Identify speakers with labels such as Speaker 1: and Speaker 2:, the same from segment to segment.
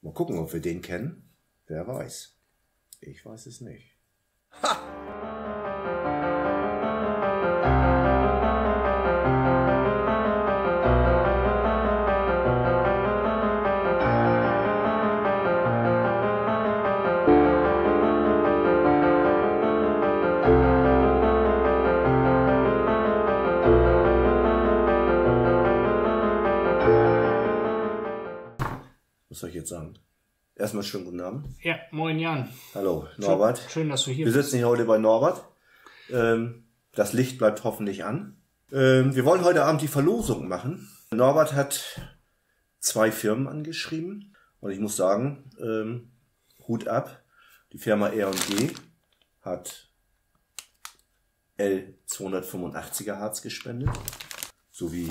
Speaker 1: Mal gucken, ob wir den kennen. Wer weiß. Ich weiß es nicht. Ha! Was soll ich jetzt sagen? Erstmal schönen guten Abend.
Speaker 2: Ja, moin Jan.
Speaker 1: Hallo, Norbert.
Speaker 2: Schön, dass du hier
Speaker 1: Wir
Speaker 2: bist.
Speaker 1: sitzen hier heute bei Norbert. Das Licht bleibt hoffentlich an. Wir wollen heute Abend die Verlosung machen. Norbert hat 2 Firmen angeschrieben. Und ich muss sagen, Hut ab. Die Firma R&G hat L285er Harz gespendet. Sowie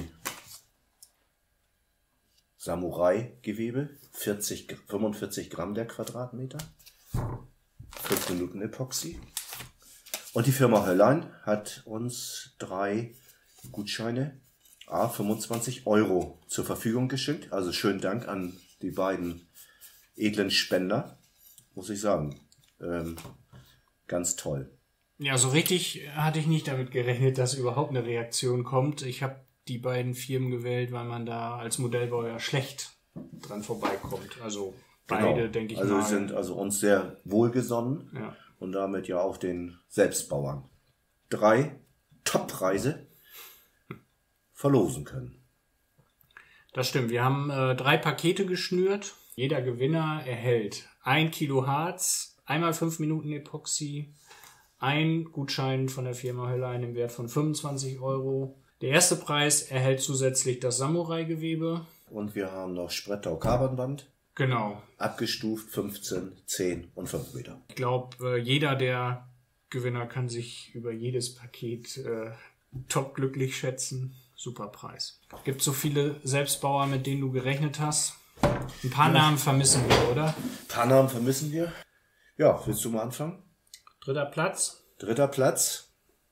Speaker 1: Samurai-Gewebe, 45 Gramm der Quadratmeter, 5 Minuten Epoxy. Und die Firma Höllein hat uns 3 Gutscheine, 25 € zur Verfügung geschickt. Also schönen Dank an die beiden edlen Spender, muss ich sagen. Ganz toll.
Speaker 2: Ja, so richtig hatte ich nicht damit gerechnet, dass überhaupt eine Reaktion kommt. Ich habe die beiden Firmen gewählt, weil man da als Modellbauer schlecht dran vorbeikommt. Also beide,
Speaker 1: Genau.
Speaker 2: denke ich
Speaker 1: also
Speaker 2: mal.
Speaker 1: Also sind also uns sehr wohlgesonnen,
Speaker 2: ja.
Speaker 1: Und damit ja auch den Selbstbauern 3 Top-Preise verlosen können.
Speaker 2: Das stimmt. Wir haben 3 Pakete geschnürt. Jeder Gewinner erhält 1 Kilo Harz, einmal 5 Minuten Epoxy, ein Gutschein von der Firma Höllein im Wert von 25 €. Der erste Preis erhält zusätzlich das Samurai-Gewebe.
Speaker 1: Und wir haben noch Sprettau Carbonband.
Speaker 2: Genau.
Speaker 1: Abgestuft 15, 10 und 5 Meter.
Speaker 2: Ich glaube, jeder der Gewinner kann sich über jedes Paket top glücklich schätzen. Super Preis. Gibt so viele Selbstbauer, mit denen du gerechnet hast? Ein paar Namen vermissen wir, oder?
Speaker 1: Ein paar Namen vermissen wir. Ja, willst du mal anfangen?
Speaker 2: 3. Platz.
Speaker 1: 3. Platz.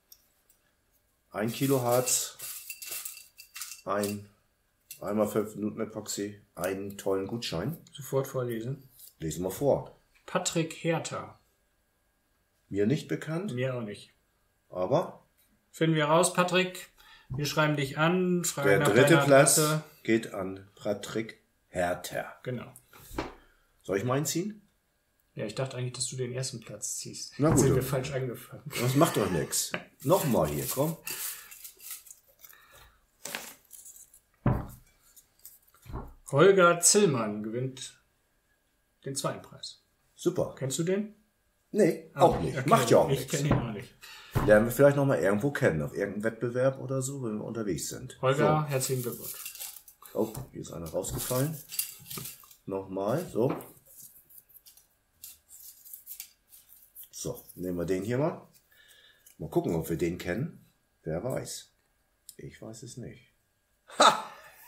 Speaker 1: 1 Kilo Harz, einmal 5 Minuten Epoxy, einen tollen Gutschein.
Speaker 2: Sofort vorlesen.
Speaker 1: Lesen wir vor.
Speaker 2: Patrick Herter.
Speaker 1: Mir nicht bekannt,
Speaker 2: Mir auch nicht.
Speaker 1: aber
Speaker 2: Finden wir raus, Patrick. Wir schreiben dich an, fragen
Speaker 1: der
Speaker 2: nach
Speaker 1: 3.
Speaker 2: deiner
Speaker 1: Platz
Speaker 2: Adresse.
Speaker 1: geht an Patrick Herter.
Speaker 2: Genau.
Speaker 1: Soll ich meinen ziehen?
Speaker 2: Ja, ich dachte eigentlich, dass du den ersten Platz ziehst.
Speaker 1: Na gut.
Speaker 2: Jetzt sind wir falsch angefangen.
Speaker 1: Das macht doch nichts. Nochmal hier, komm.
Speaker 2: Holger Zillmann gewinnt den 2. Preis.
Speaker 1: Super.
Speaker 2: Kennst du den?
Speaker 1: Nee, auch nicht.
Speaker 2: Okay.
Speaker 1: Macht ja auch
Speaker 2: Ich
Speaker 1: nichts.
Speaker 2: kenne ihn auch nicht.
Speaker 1: Lernen wir vielleicht noch mal irgendwo kennen, auf irgendeinem Wettbewerb oder so, wenn wir unterwegs sind.
Speaker 2: Holger, herzlichen Glückwunsch.
Speaker 1: So. Oh, hier ist einer rausgefallen. Nochmal, so. So, nehmen wir den hier mal. Mal gucken, ob wir den kennen. Wer weiß. Ich weiß es nicht. Ha!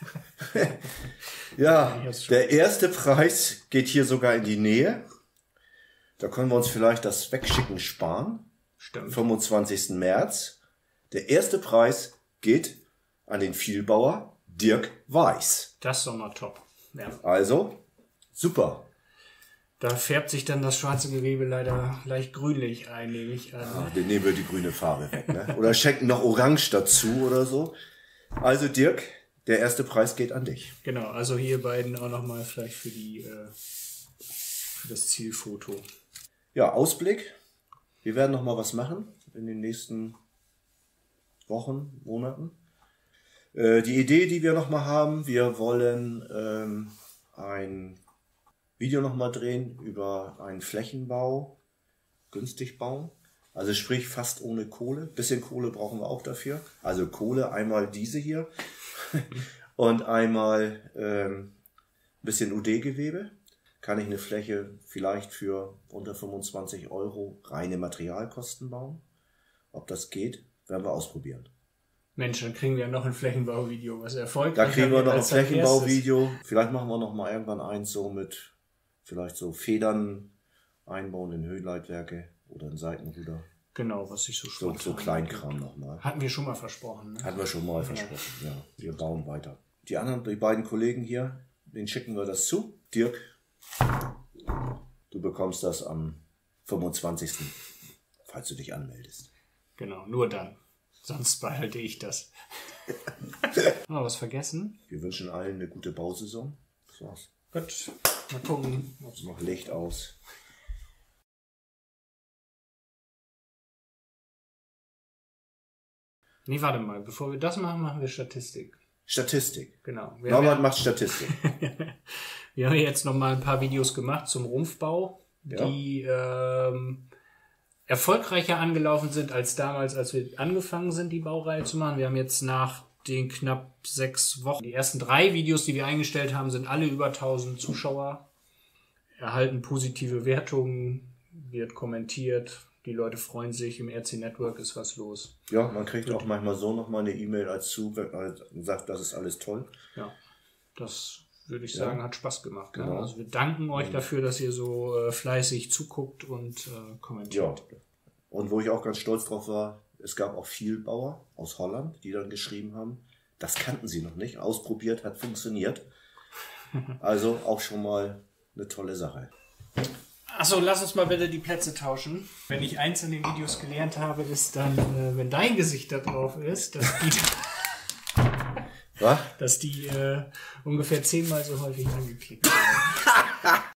Speaker 1: Ja, der erste Preis geht hier sogar in die Nähe. Da können wir uns vielleicht das Wegschicken sparen.
Speaker 2: Stimmt.
Speaker 1: 25. März. Der erste Preis geht an den Vielbauer Dirk Weiß.
Speaker 2: Das ist doch mal top. Ja.
Speaker 1: Also, super.
Speaker 2: Da färbt sich dann das schwarze Gewebe leider leicht grünlich ein, nehme ich an.
Speaker 1: Ach, dann nehmen wir die grüne Farbe weg, ne? Oder schenken noch Orange dazu oder so. Also Dirk, der erste Preis geht an dich.
Speaker 2: Genau, also hier beiden auch nochmal vielleicht für das Zielfoto.
Speaker 1: Ja, Ausblick. Wir werden noch mal was machen in den nächsten Wochen, Monaten. Die Idee, die wir noch mal haben, wir wollen ein Video noch mal drehen über einen Flächenbau, günstig bauen. Also sprich fast ohne Kohle. Bisschen Kohle brauchen wir auch dafür. Also Kohle, einmal diese hier und einmal ein bisschen UD-Gewebe. Kann ich eine Fläche vielleicht für unter 25 € reine Materialkosten bauen? Ob das geht, werden wir ausprobieren.
Speaker 2: Mensch, dann kriegen wir noch ein Flächenbauvideo, was erfolgreich
Speaker 1: Da kriegen wir noch ein
Speaker 2: als erstes.
Speaker 1: Flächenbauvideo. Vielleicht machen wir noch mal irgendwann eins so mit vielleicht so Federn einbauen in Höhenleitwerke oder in Seitenruder.
Speaker 2: Genau, was ich
Speaker 1: So Kleinkram nochmal.
Speaker 2: Hatten wir schon mal versprochen. Ne?
Speaker 1: Hatten wir schon mal versprochen. Ja, wir bauen weiter. Die beiden Kollegen hier, denen schicken wir das zu. Dirk Du bekommst das am 25., falls du dich anmeldest.
Speaker 2: Genau, nur dann. Sonst behalte ich das. Noch was vergessen?
Speaker 1: Wir wünschen allen eine gute Bausaison. Das war's.
Speaker 2: Gut, mal gucken.
Speaker 1: Noch Licht aus.
Speaker 2: Nee, warte mal. Bevor wir das machen, machen wir Statistik.
Speaker 1: Statistik.
Speaker 2: Genau.
Speaker 1: Norbert macht Statistik.
Speaker 2: Wir haben jetzt noch mal ein paar Videos gemacht zum Rumpfbau, die erfolgreicher angelaufen sind als damals, als wir angefangen sind, die Baureihe zu machen. Wir haben jetzt nach den knapp 6 Wochen, die ersten 3 Videos, die wir eingestellt haben, sind alle über 1000 Zuschauer, erhalten positive Wertungen, wird kommentiert, die Leute freuen sich, im RC Network ist was los.
Speaker 1: Ja, man kriegt auch manchmal so nochmal eine E-Mail als sagt, das ist alles toll.
Speaker 2: Ja, das würde ich sagen, hat Spaß gemacht.
Speaker 1: Genau.
Speaker 2: Ne? Also wir danken euch dafür, dass ihr so fleißig zuguckt und kommentiert.
Speaker 1: Ja. Und wo ich auch ganz stolz drauf war, es gab auch viel Bauer aus Holland, die dann geschrieben haben, das kannten sie noch nicht, ausprobiert, hat funktioniert. Also auch schon mal eine tolle Sache.
Speaker 2: Achso, lass uns mal bitte die Plätze tauschen. Wenn ich eins in den Videos gelernt habe, ist dann, wenn dein Gesicht da drauf ist, dass die ungefähr 10-mal so häufig angeklickt werden.